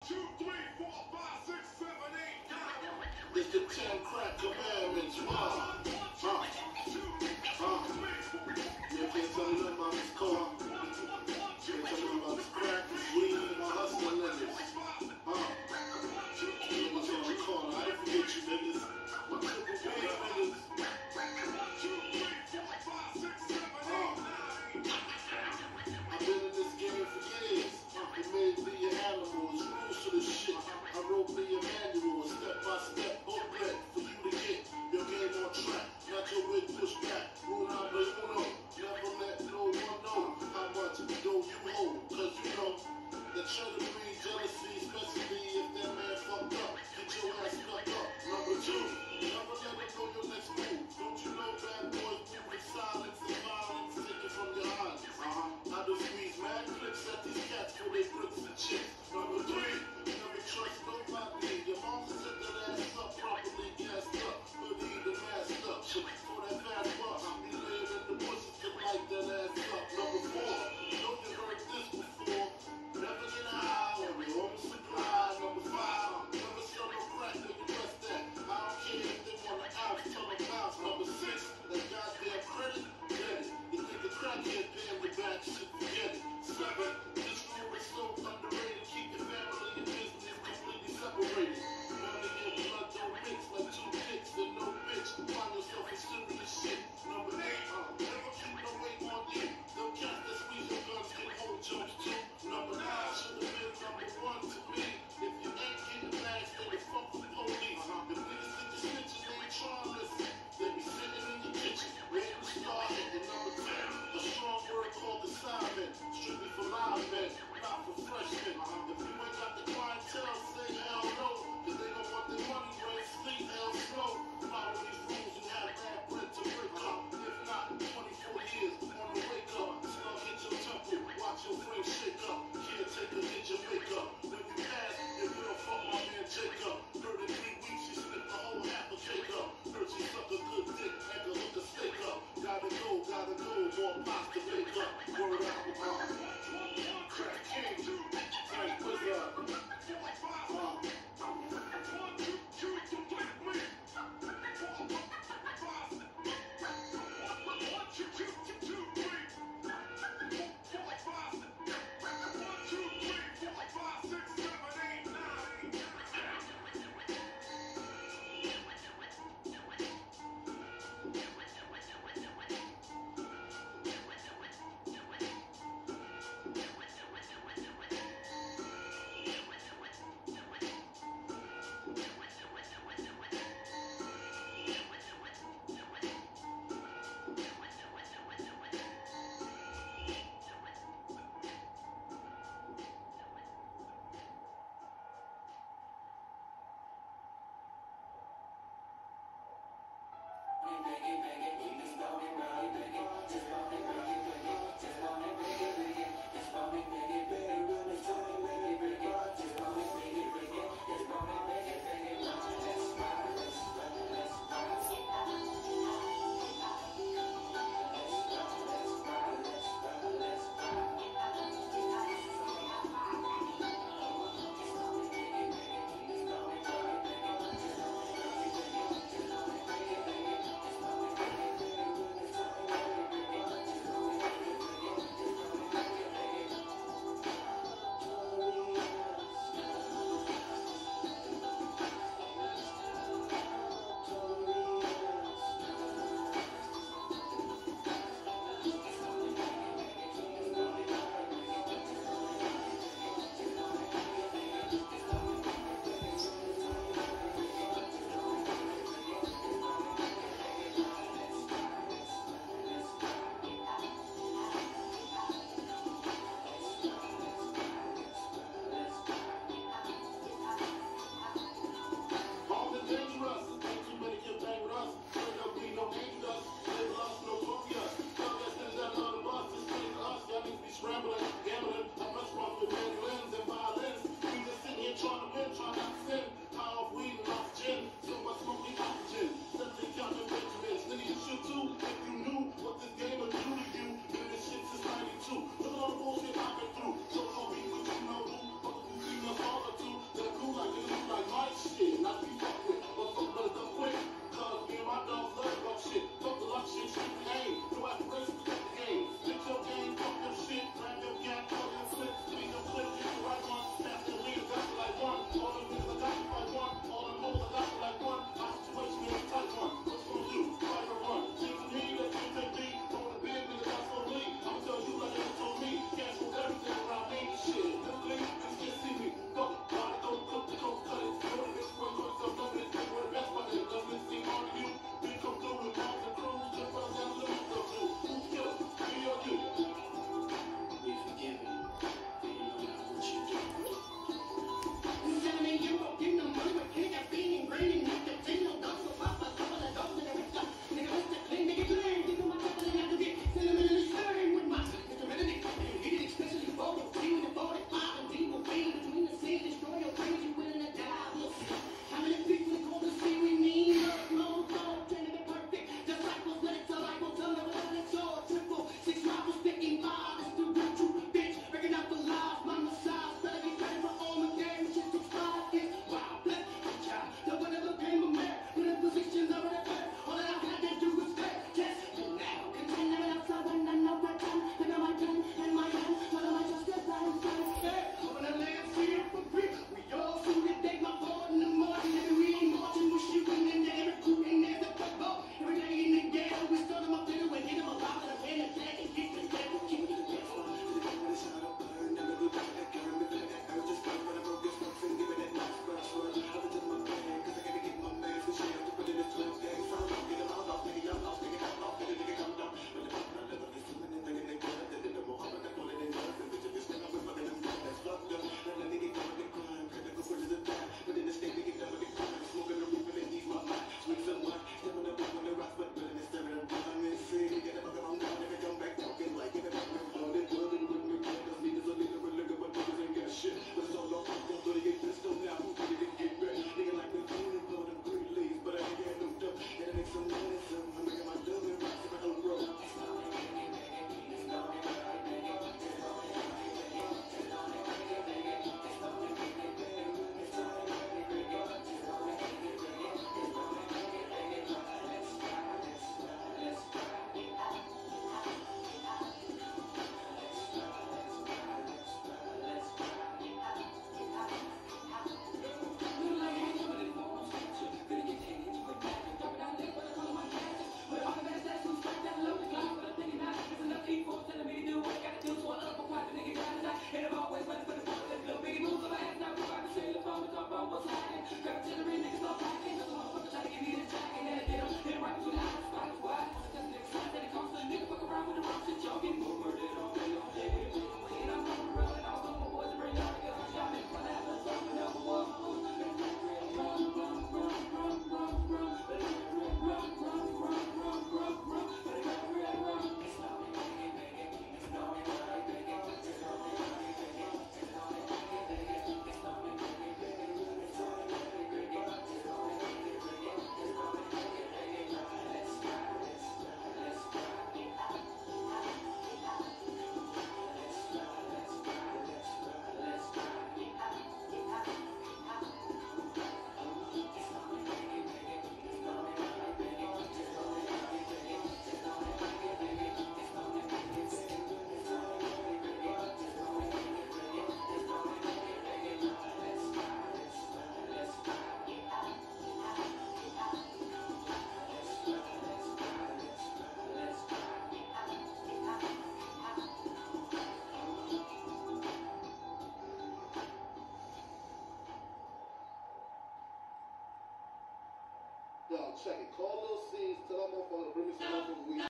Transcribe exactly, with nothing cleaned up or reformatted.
It's the ten crack commandments. Uh, uh, uh. You can't tell me nothing about this car. Can't tell me about this crack, this weed, and my hustling niggas. Uh, niggas on the corner. I didn't forget you niggas. My triple B niggas. Uh, I've been in this game for years. It made me an animal. It's rules to this shit. I wrote me a manual, a step-by-step booklet for you to get your game on track. Not your wig pushed back. Rule number uno. Never let no one know how much dough you hold. Cause you know that Yo, check it. Call Lil C's, tell that motherfucker to bring me some motherfucking weed.